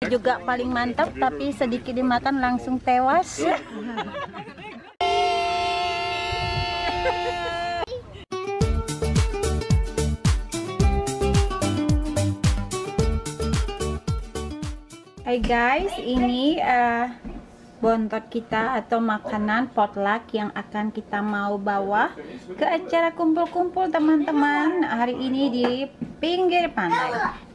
juga paling mantap, tapi sedikit dimakan langsung tewas. Hai guys, ini bontot kita atau makanan potluck yang akan kita mau bawa ke acara kumpul-kumpul teman-teman hari ini di pinggir pantai.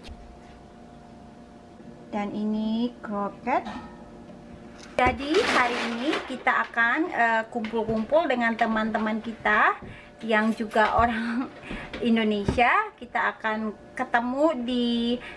Dan ini kroket. Jadi hari ini kita akan kumpul-kumpul dengan teman-teman kita yang juga orang Indonesia. Kita akan ketemu di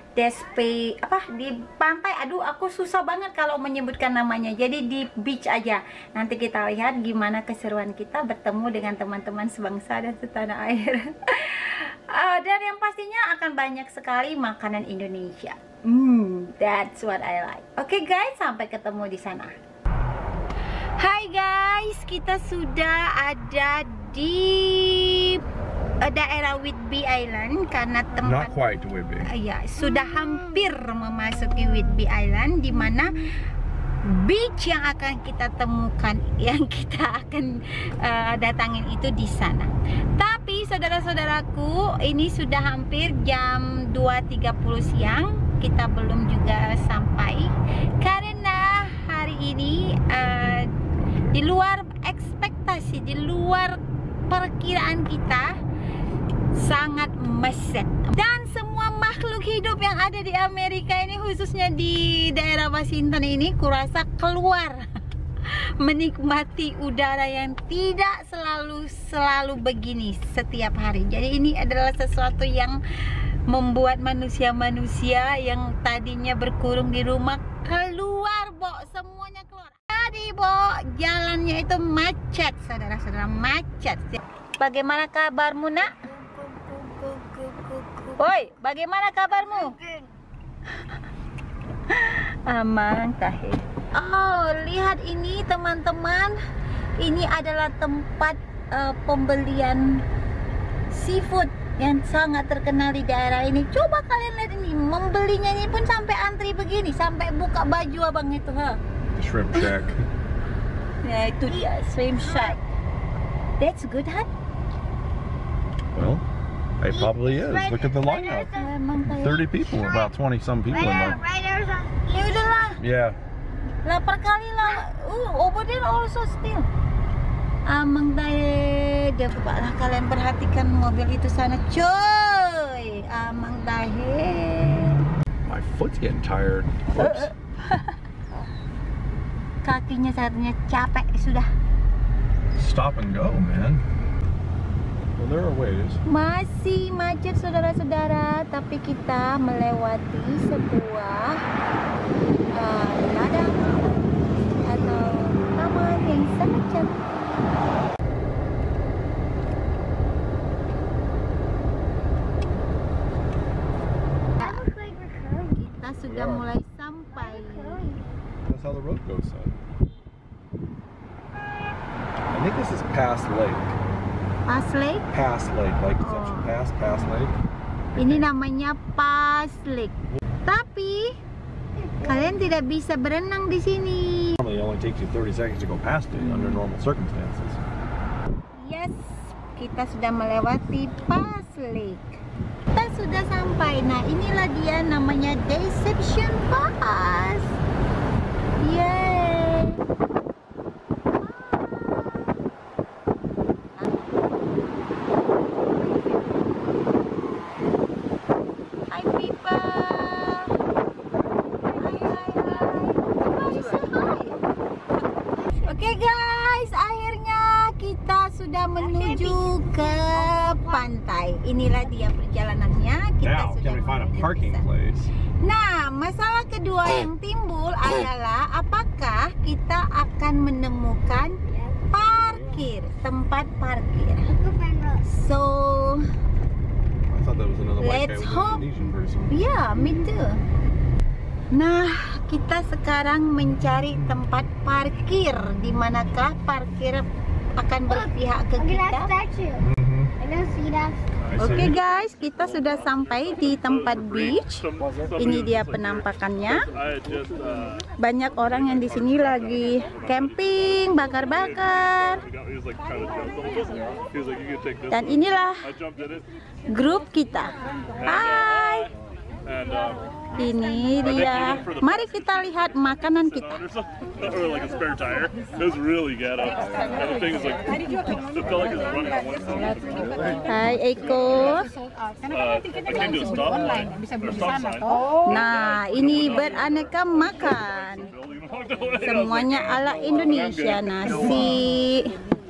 di pantai. Aduh, aku susah banget kalau menyebutkan namanya. Jadi di beach aja. Nanti kita lihat gimana keseruan kita bertemu dengan teman-teman sebangsa dan setanah air. Dan yang pastinya akan banyak sekali makanan Indonesia. That's what I like. Oke guys, sampai ketemu di sana. Hai guys, kita sudah ada di daerah Whidbey Island karena tempat. Not quite to Whidbey. Ya, sudah hampir memasuki Whidbey Island, di mana beach yang akan kita temukan, yang kita akan datangin itu di sana. Tapi saudara-saudaraku, ini sudah hampir jam 2.30 siang. Kita belum juga sampai karena hari ini di luar ekspektasi, di luar perkiraan kita, sangat macet. Dan semua makhluk hidup yang ada di Amerika ini, khususnya di daerah Washington ini, kurasa keluar menikmati udara yang tidak selalu begini setiap hari. Jadi ini adalah sesuatu yang membuat manusia-manusia yang tadinya berkurung di rumah keluar, semuanya keluar. Jadi jalannya itu macet, saudara-saudara, macet. Bagaimana kabarmu, nak? Woi, bagaimana kabarmu? Aman, Tahir. Oh, lihat ini teman-teman. Ini adalah tempat pembelian seafood yang sangat terkenal di daerah ini. Coba kalian lihat ini, membelinya ini pun sampai antri begini, sampai buka baju abang itu, Shrimp shack. Ya itu dia, shrimp shack. That's good, huh? Well, it probably is. Look at the lineup. 30 people, about 20 some people in there. Ya udahlah. Yeah. Lapar kali lah. Over there also still. Amang dahe, cobalah kalian perhatikan mobil itu sana, coy. Amang dahe. My foot's getting tired. Oops. Kakinya saatnya capek sudah. Stop and go, man. Well, there are ways. Masih macet saudara-saudara, tapi kita melewati sebuah ladang atau taman yang sangat cantik. Kita sudah mulai sampai. That's how the road goes, son. I think this is Pass Lake. Pass Lake? Pass Lake, like Deception Pass, Pass Lake. Ini namanya Pass Lake. Tapi kalian tidak bisa berenang di sini. Normally, it only takes you 30 seconds to go past it under normal circumstances. Yes, kita sudah melewati Pass Lake. Kita sudah sampai. Nah, inilah dia namanya Deception Pass. Yeay. Hi people. Oke guys, akhirnya kita sudah menuju ke pantai. Inilah dia perjalanannya. Kita Now, sudah can we find a menuju parking ke sana. place? Nah, masalah kedua yang timbul adalah apakah kita akan menemukan parkir, tempat parkir. So, I thought that was another white guy let's with an hope. Indonesian person. Yeah, me too. Nah, kita sekarang mencari tempat parkir. Di manakah parkir akan berpihak ke kita? Mm-hmm. Oke guys, kita sudah sampai di tempat beach. Ini dia penampakannya. Banyak orang yang di sini lagi camping, bakar-bakar. Dan inilah grup kita. Hai. Ini dia. Mari kita lihat makanan kita. Hai Eko. Nah, ini beraneka makan. Semuanya ala Indonesia. Nasi.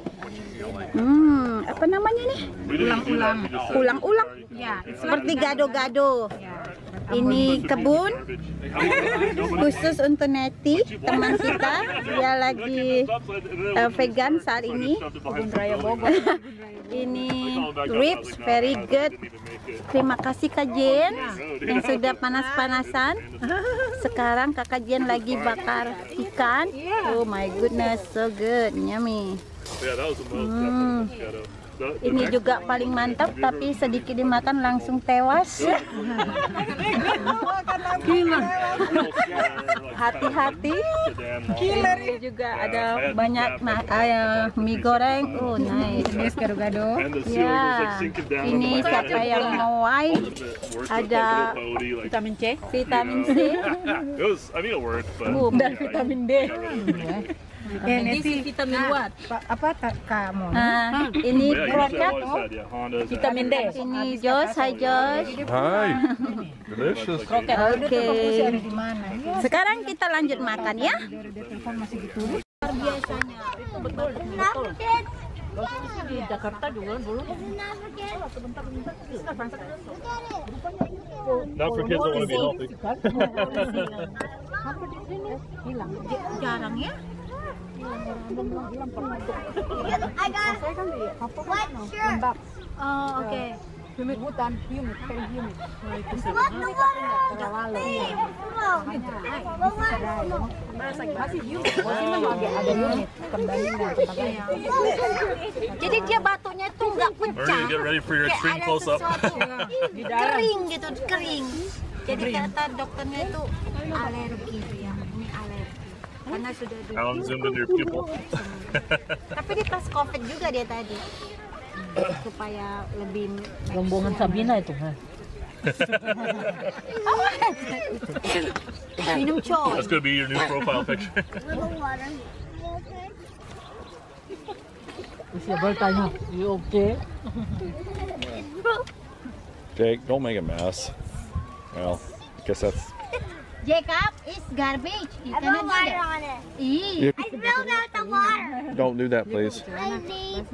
Apa namanya nih? Ulang-ulang. Seperti gado-gado. Ini kebun khusus untuk Neti, teman kita. Dia lagi vegan saat ini. Kebun Raya Bogor. Ini ribs, very good. Terima kasih Kak Jen yang sudah panas-panasan. Sekarang Kakak Jen lagi bakar ikan. Oh my goodness, so good, yummy. Ini juga paling mantap, tapi sedikit dimakan langsung tewas. Hati-hati. Ini juga ada banyak mie goreng. Oh nice. Gado-gado. Ya. Ini siapa yang mau wine? Ada vitamin C. Vitamin C. Dan vitamin D. Ini vitamin what? Apa kamu? Ini kroket. Vitamin D. Ini Josh, hai Josh. Hi. Delicious. Oke. Sekarang kita lanjut makan ya. Biasanya itu betul. Di Jakarta juga dulu. Not for kids that want to be healthy. Hilang. Jarang ya. I got what shirt? Oh, oke. Humid hutan, humid, very humid. What the water? Masih humid, ada humid, kembalinya. Jadi dia batunya tuh nggak pecah. Get ready for your extreme close up. Kering gitu, kering. Jadi kata dokternya itu alergi ya, ini alergi. Karena sudah Alan zoomed into your pupil. Tapi dites COVID juga dia tadi. Supaya lebih Rombongan Sabina itu. minum coy. That's gonna be your new profile picture. Usia bertanya, you okay? Jake, don't make a mess. Well, I guess that's. Jacob, it's garbage. You I cannot put do water that. on it. Ih. I spilled out the water. Don't do that, please. I need.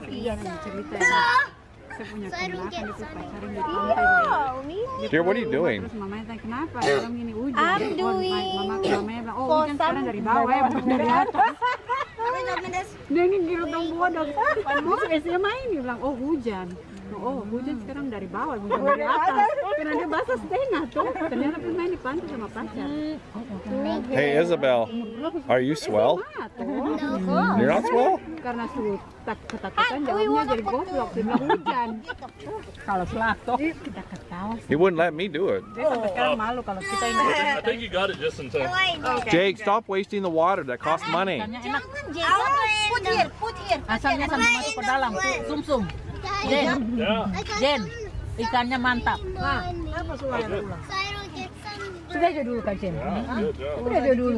So I don't get sunburned. Dear, what are you doing? Mamanya tanya kenapa? Orang ini hujan. I'm doing Mamanya bilang, oh hujan sekarang dari bawah ya, bukan dari atas. Dia ini girotong bodoh. Terus biasanya main, dia bilang, oh hujan. Oh hujan sekarang dari bawah, bukan dari atas. Karena dia basah setengah tuh. Ternyata main di pantai sama pacar. Hey, Isabel, are you swell? You're not swell? Karena sulit ketakutan jawabnya jadi goblok. Dia bilang hujan. Kalau selaktok kita ketawa. He wouldn't let me do it. Dia sampai sekarang malu kalau kita ini. I think you got it just in time. Jake, stop wasting the water. That costs money. Ikannya enak. Jangan, put here. Asalnya sampai masuk ke dalam. Sum-sum. Jen, Yeah. Jen, ikannya mantap. Apa suaranya pulang? So I don't get sunburned. Sudah aja dulu Kak Jen. Good job. Sudah aja dulu.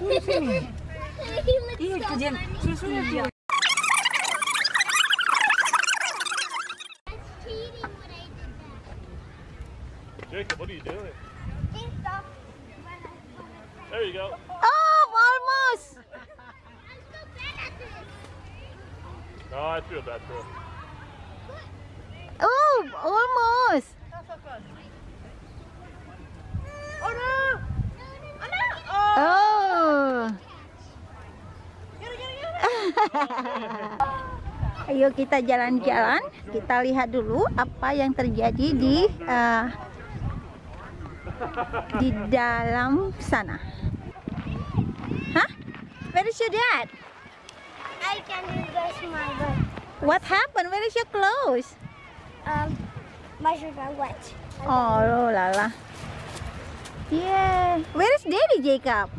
Iya, Kak Jen, susunya dia. Jacob, what are you doing? Eat stuff. There you go. Oh, almost. I'm so bad at this. No, I feel bad for him. Oh, almost. Oh no! Oh no! Oh. Ayo kita jalan-jalan, kita lihat dulu apa yang terjadi di dalam sana. Hah? Where is your dad? I can use my gun. What happened? Where is your clothes? My shoes are wet. Oh, lala. Yeah. Where is Daddy, Jacob?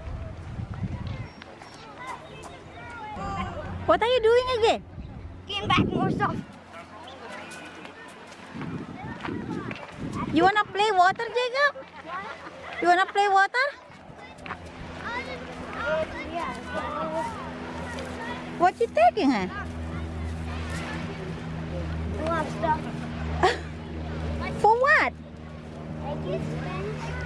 What are you doing again? Getting back more stuff. You wanna play water, Jacob? You wanna play water? Yeah. What you taking, huh? A lot of stuff. For what? Like you spend.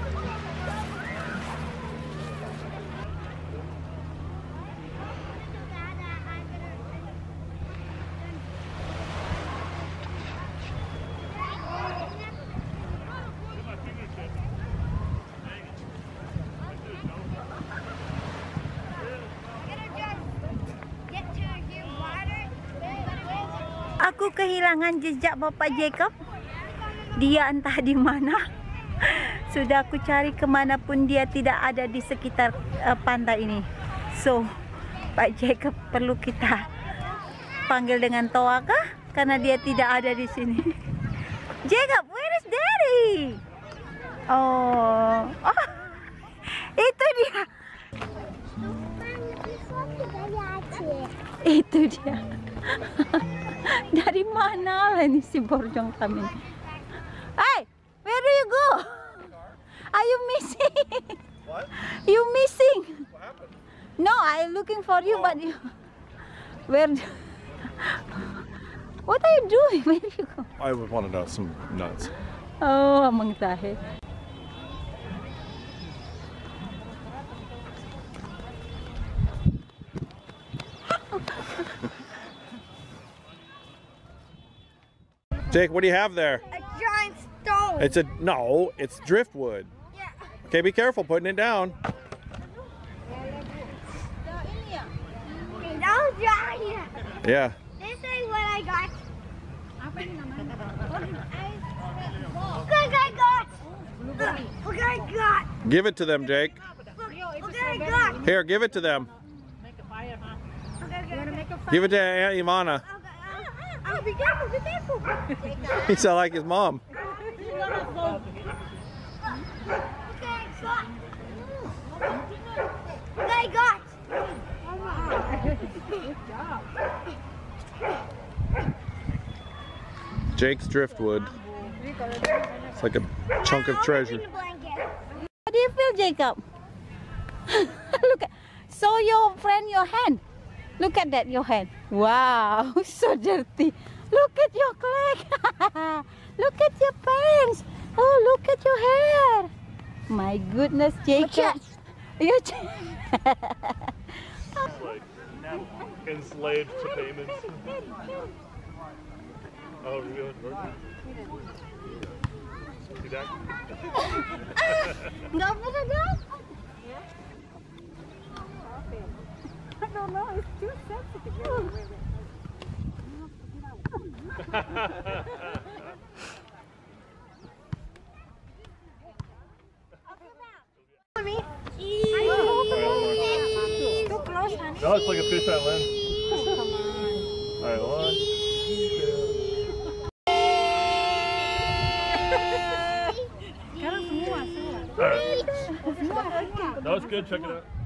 Aku kehilangan jejak Bapak Jacob. Dia entah di mana. Sudah aku cari kemanapun dia tidak ada di sekitar pantai ini. So, Pak Jacob perlu kita panggil dengan toa kah? Karena dia tidak ada di sini. Jacob, where is Daddy? Oh, itu dia. Itu dia. Dari mana lah ini si borjong kami? Hey, where do you go? Are you missing? What? You missing? What happened? No, I'm looking for you, but you. Where? What are you doing? Where do you go? I wanted some nuts. Oh, amang tahe. Jake, what do you have there? A giant stone. It's driftwood. Yeah. Okay, be careful putting it down. That was giant. Yeah. This is what I got. Look what I got. Look what I got. Give it to them, Jake. Look what I got. Here, give it to them. Give it to Aunt Ivana. Oh, be careful, be careful. He sound like his mom. What I got. Jake's driftwood. It's like a chunk of treasure. How do you feel, Jacob? Look at, show your friend your hand. Look at that, your hand. Wow, so dirty. Look at your cloak. Look at your pants. Oh, look at your hair. My goodness, Jacob. Your chest. Like enslaved to payments. Oh, really? See that? Nggak pernah dong. I don't know, it's too sensitive. No, it's like a fish that lens. Alright, one. Alright. No, it's good, check it out.